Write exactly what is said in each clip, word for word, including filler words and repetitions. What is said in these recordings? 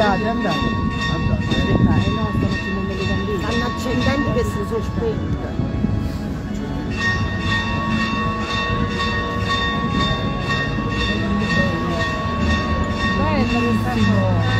Andate, andate. Aspetta, eh no, stanno accendendo le candele. Stanno accendendo che si sono spente. Bella questa cosa.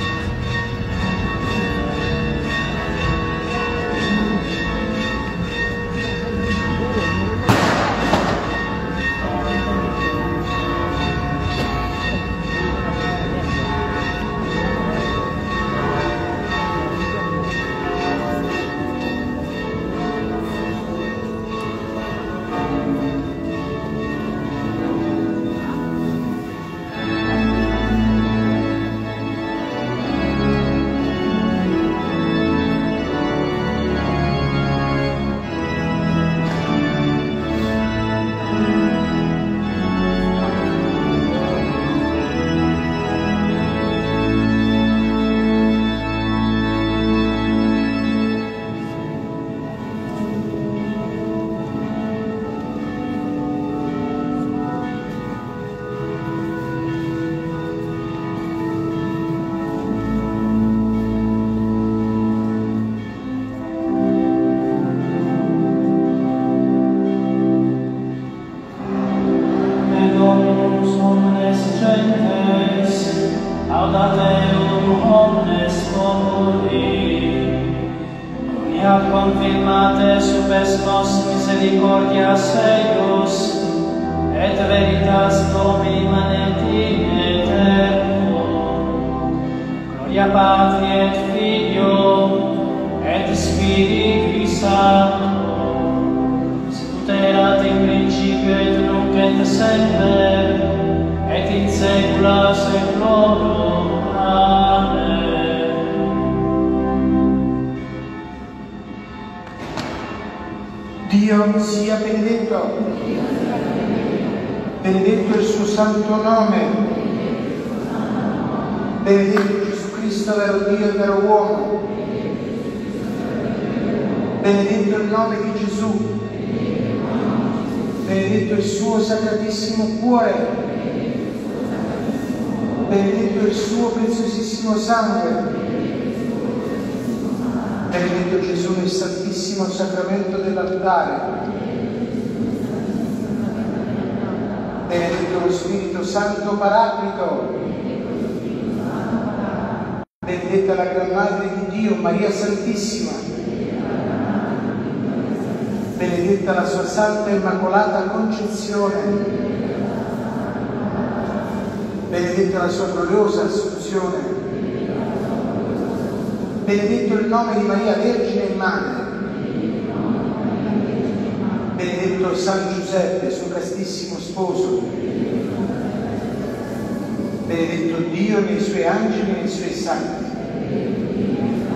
Confirmate subes vos misericordias eius, et veritas Domini manenti in eterno. Gloria Patri et Filio, et Spiritu Sancto, sicut erat in principio et nunc et semper, et in saecula saeculorum. Amen. Dio sia benedetto, benedetto il suo santo nome, benedetto Gesù Cristo, vero Dio e vero uomo, benedetto il nome di Gesù, benedetto il suo sacratissimo cuore, benedetto il suo preziosissimo sangue, benedetto Gesù nel Santissimo Sacramento dell'altare, benedetto lo Spirito Santo Paraclito, benedetta la Gran Madre di Dio, Maria Santissima, benedetta la sua Santa Immacolata Concezione, benedetta la sua gloriosa Assunzione, benedetto il nome di Maria Vergine e Madre, benedetto San Giuseppe, suo castissimo sposo, benedetto Dio nei suoi angeli e nei suoi santi,